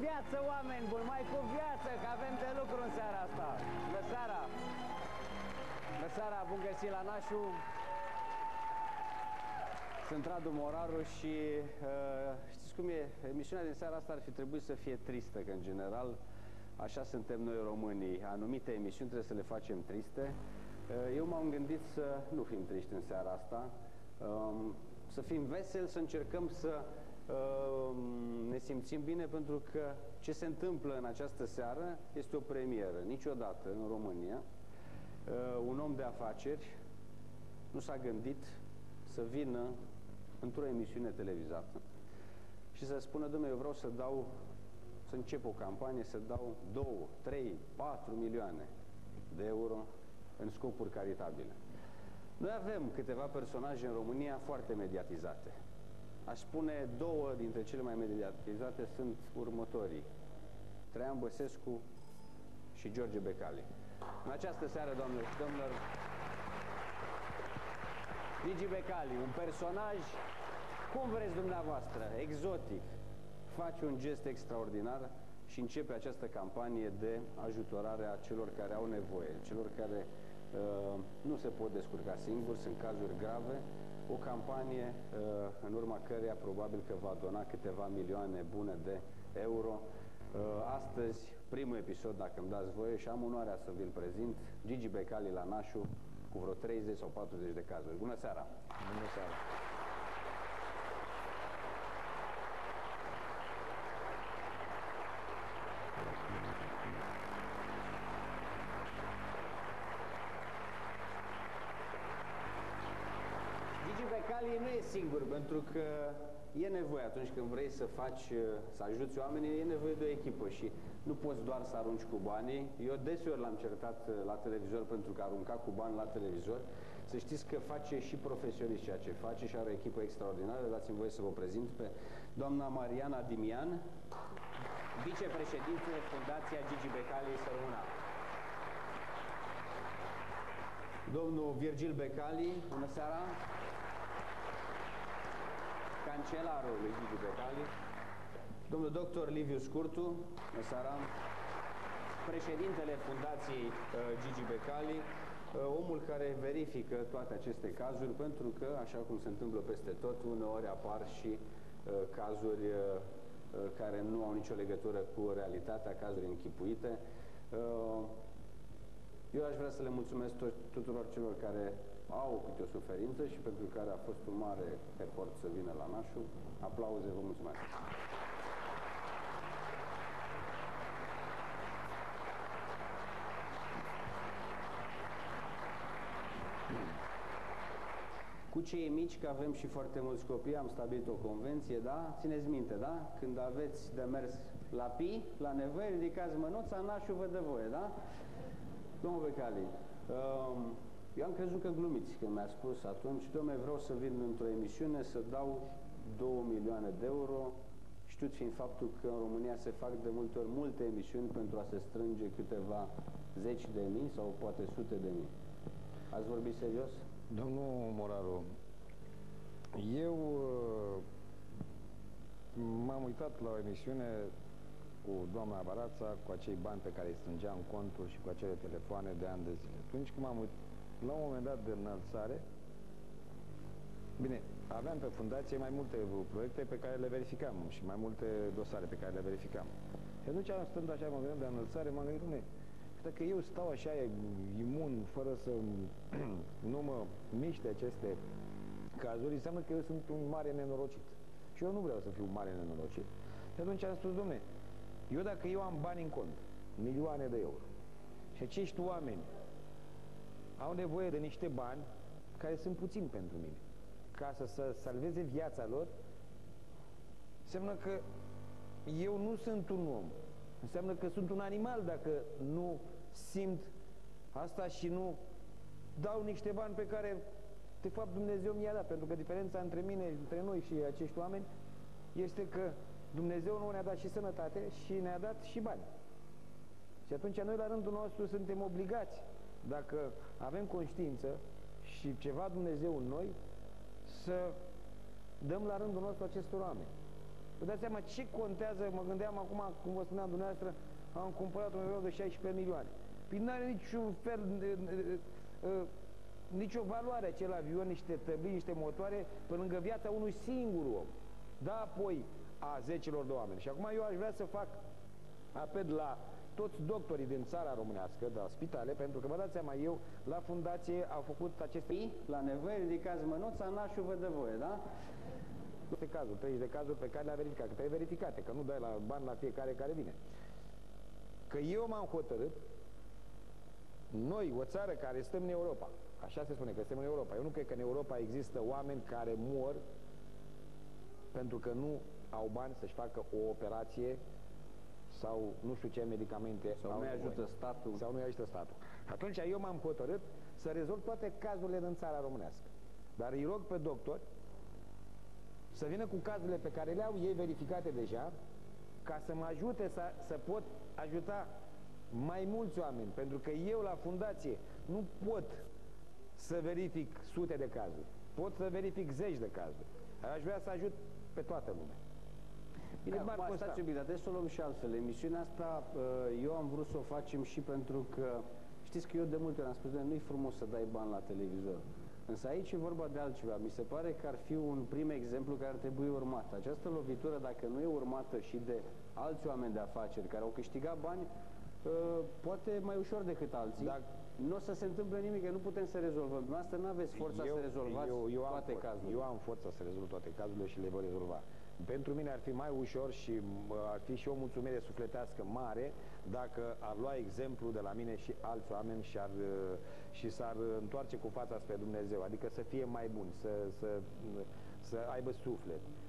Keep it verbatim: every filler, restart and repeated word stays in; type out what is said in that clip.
viață, oameni buni, mai cu viață, că avem de lucru în seara asta. Bună seara! Bună seara, bun găsit la Nașu. Sunt Radu Moraru și uh, știți cum e, emisiunea din seara asta ar fi trebuit să fie tristă, că în general așa suntem noi românii. Anumite emisiuni trebuie să le facem triste. Uh, eu m-am gândit să nu fim triști în seara asta, uh, să fim veseli, să încercăm să uh, ne simțim bine, pentru că ce se întâmplă în această seară este o premieră. Niciodată în România uh, un om de afaceri nu s-a gândit să vină într-o emisiune televizată și să spună: dom'le, eu vreau să dau, să încep o campanie, să dau două, trei, patru milioane de euro în scopuri caritabile. Noi avem câteva personaje în România foarte mediatizate. Aș spune două dintre cele mai mediatizate sunt următorii: Traian Băsescu și George Becali. În această seară, doamnelor și domnilor, Gigi Becali, un personaj, cum vreți dumneavoastră, exotic, face un gest extraordinar și începe această campanie de ajutorare a celor care au nevoie, celor care uh, nu se pot descurca singuri, sunt cazuri grave, o campanie uh, în urma căreia probabil că va dona câteva milioane bune de euro. Uh, astăzi, primul episod, dacă îmi dați voie, și am onoarea să vi-l prezint, Gigi Becali la Nașu, cu vreo treizeci sau patruzeci de cazuri. Bună seara! Bună seara! Gigi Becali nu e singur, pentru că e nevoie atunci când vrei să faci, să ajuți oamenii, e nevoie de o echipă și nu poți doar să arunci cu banii. Eu deseori l-am certat la televizor pentru că arunca cu bani la televizor. Să știți că face și profesionist ceea ce face și are o echipă extraordinară. Dați-mi voie să vă prezint pe doamna Mariana Dimian, vicepreședinte Fundația Gigi Becali să rămână. Domnul Virgil Becali, bună seara! Cancelarul lui Gigi Becali. Domnul doctor Liviu Scurtu, bună seara! Președintele Fundației uh, Gigi Becali, uh, omul care verifică toate aceste cazuri, pentru că, așa cum se întâmplă peste tot, uneori apar și uh, cazuri uh, care nu au nicio legătură cu realitatea, cazuri închipuite. Uh, eu aș vrea să le mulțumesc tuturor celor care au câte o suferință și pentru care a fost un mare efort să vină la Nașu. Aplauze, vă mulțumesc! Cu cei mici, că avem și foarte mulți copii, am stabilit o convenție, da? Țineți minte, da? Când aveți de mers la Pi, la nevoie, ridicați mânuța, Nașul vă dă voie, da? Domnul Becali, um, eu am crezut că glumiți când mi-a spus atunci: dom'le, vreau să vin într-o emisiune să dau două milioane de euro, știut fiind faptul că în România se fac de multe ori multe emisiuni pentru a se strânge câteva zeci de mii sau poate sute de mii. Ați vorbit serios? Domnul Moraru, eu m-am uitat la o emisiune cu doamna Barața, cu acei bani pe care îi strângea în conturi și cu acele telefoane de ani de zile. Atunci când m-am uitat, la un moment dat de înălțare, bine, aveam pe fundație mai multe proiecte pe care le verificam și mai multe dosare pe care le verificam. Și atunci, stând așa, mă gândeam de înălțare, m-am gândit: dom'le, dacă eu stau așa imun, fără să nu mă miște aceste cazuri, înseamnă că eu sunt un mare nenorocit. Și eu nu vreau să fiu un mare nenorocit. Și atunci am spus: dom'le, eu dacă eu am bani în cont, milioane de euro, și acești oameni au nevoie de niște bani care sunt puțini pentru mine, ca să, să salveze viața lor, înseamnă că eu nu sunt un om. Înseamnă că sunt un animal dacă nu simt asta și nu dau niște bani pe care, de fapt, Dumnezeu mi-a dat. Pentru că diferența între mine, între noi și acești oameni este că Dumnezeu nu ne-a dat și sănătate și ne-a dat și bani. Și atunci noi, la rândul nostru, suntem obligați, dacă avem conștiință și ceva Dumnezeu în noi, să dăm la rândul nostru acestor oameni. Vă dați seama ce contează, mă gândeam acum, cum vă spuneam dumneavoastră, am cumpărat un avion de șaisprezece milioane. Păi n-are niciun fel, nicio valoare acel avion, niște tăbii, niște motoare, pe lângă viața unui singur om. Da, apoi a zecilor de oameni. Și acum eu aș vrea să fac apel la toți doctorii din țara românească, de la spitale, pentru că vă dați seama, eu la fundație au făcut aceste... La nevoie ridicați mânuța, nașul vă dă voie, da? Este cazul, treizeci de cazuri pe care le-a verificat, că trebuie verificate, că nu dai la bani la fiecare care vine. Că eu m-am hotărât, noi, o țară care stăm în Europa, așa se spune, că suntem în Europa, eu nu cred că în Europa există oameni care mor pentru că nu au bani să-și facă o operație sau nu știu ce medicamente sau nu ajută statul. Sau nu ajută statul. Atunci eu m-am hotărât să rezolv toate cazurile din țara românească. Dar îi rog pe doctori să vină cu cazurile pe care le au ei verificate deja, ca să mă ajute să, să pot ajuta mai mulți oameni. Pentru că eu la fundație nu pot să verific sute de cazuri. Pot să verific zeci de cazuri. Aș vrea să ajut pe toată lumea. Bine, acum stați un pic, dar trebuie să o luăm și altfel. Emisiunea asta eu am vrut să o facem și pentru că știți că eu de multe ori am spus, nu-i frumos să dai bani la televizor. Însă aici e vorba de altceva. Mi se pare că ar fi un prim exemplu care ar trebui urmat. Această lovitură, dacă nu e urmată și de alți oameni de afaceri care au câștigat bani, poate mai ușor decât alții, Dacă... nu o să se întâmple nimic, că nu putem să rezolvăm. Dumneavoastră nu aveți forța eu, să rezolvați eu, eu toate cazurile. Eu am forța să rezolv toate cazurile și le voi rezolva. Pentru mine ar fi mai ușor și ar fi și o mulțumire sufletească mare dacă ar lua exemplu de la mine și alți oameni și, ar, și s-ar întoarce cu fața spre Dumnezeu, adică să fie mai buni, să, să, să aibă suflet.